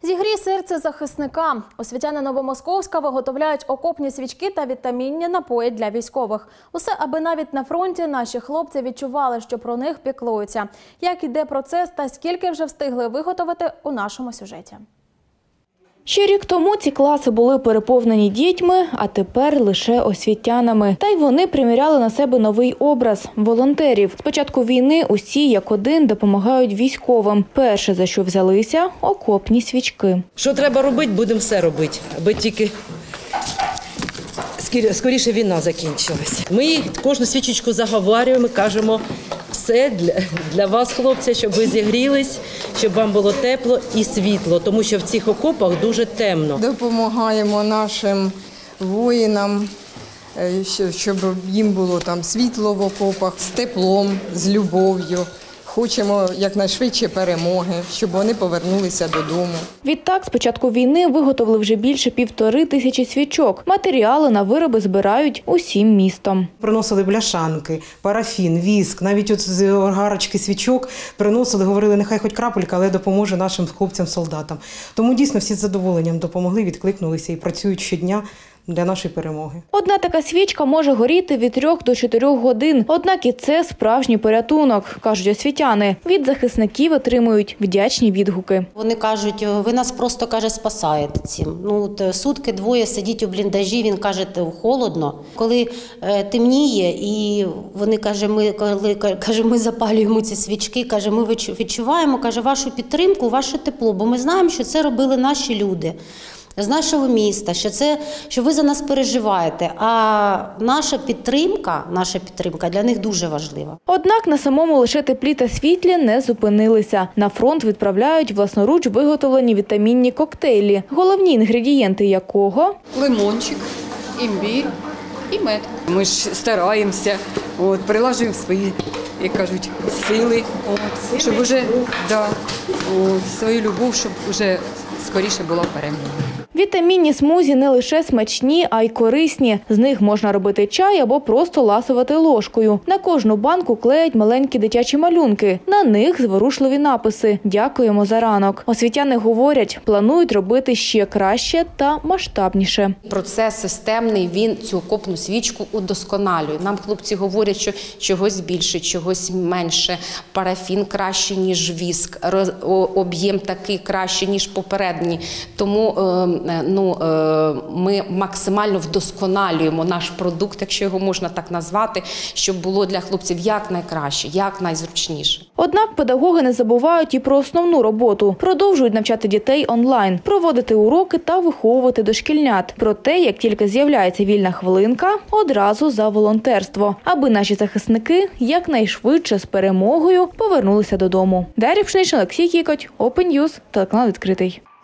Зігрій серце захисника. Освітяни Новомосковська виготовляють окопні свічки та вітамінні напої для військових. Усе, аби навіть на фронті наші хлопці відчували, що про них піклуються. Як іде процес та скільки вже встигли виготовити – у нашому сюжеті. Ще рік тому ці класи були переповнені дітьми, а тепер лише освітянами. Та й вони приміряли на себе новий образ – волонтерів. З початку війни усі як один допомагають військовим. Перше, за що взялися – окопні свічки. Що треба робити, будемо все робити, аби тільки скоріше війна закінчилась. Ми кожну свічечку заговорюємо, кажемо все для вас, хлопці, щоб ви зігрілись, щоб вам було тепло і світло, тому що в цих окопах дуже темно. Допомагаємо нашим воїнам, щоб їм було там світло в окопах, з теплом, з любов'ю. Хочемо якнайшвидше перемоги, щоб вони повернулися додому. Відтак, з початку війни виготовили вже більше 1500 свічок. Матеріали на вироби збирають усім містом. Приносили бляшанки, парафін, віск, навіть от з гарочки свічок приносили, говорили, нехай хоч крапелька, але допоможе нашим хлопцям-солдатам. Тому дійсно всі з задоволенням допомогли, відкликнулися і працюють щодня для нашої перемоги. Одна така свічка може горіти від 3 до 4 годин. Однак і це справжній порятунок, кажуть освітяни. Від захисників отримують вдячні відгуки. Вони кажуть, ви нас просто, каже, спасаєте цим. Сутки, двоє сидіть у бліндажі, він каже, холодно. Коли темніє і вони, каже, ми запалюємо ці свічки, каже, ми відчуваємо, каже, вашу підтримку, ваше тепло, бо ми знаємо, що це робили наші люди з нашого міста, що ви за нас переживаєте, а наша підтримка для них дуже важлива. Однак на самому лише теплі та світлі не зупинилися. На фронт відправляють власноруч виготовлені вітамінні коктейлі, головні інгредієнти якого – лимончик, імбір і мед. Ми ж стараємося, прилажуємо свої, як кажуть, сили, щоб уже свою любов, щоб уже скоріше була перемога. Вітамінні смузі не лише смачні, а й корисні. З них можна робити чай або просто ласувати ложкою. На кожну банку клеять маленькі дитячі малюнки. На них зворушливі написи «Дякуємо за ранок». Освітяни говорять, планують робити ще краще та масштабніше. Процес системний, він цю окопну свічку удосконалює. Нам хлопці говорять, що чогось більше, чогось менше, парафін краще, ніж віск, об'єм такий краще, ніж попередній. Тому ми максимально вдосконалюємо наш продукт, якщо його можна так назвати, щоб було для хлопців якнайкраще, якнайзручніше. Однак педагоги не забувають і про основну роботу. Продовжують навчати дітей онлайн, проводити уроки та виховувати дошкільнят. Проте, як тільки з'являється вільна хвилинка, одразу за волонтерство, аби наші захисники якнайшвидше з перемогою повернулися додому. Дар'я Пшенична, Олексій Кікоть, Open News, телеканал «Відкритий».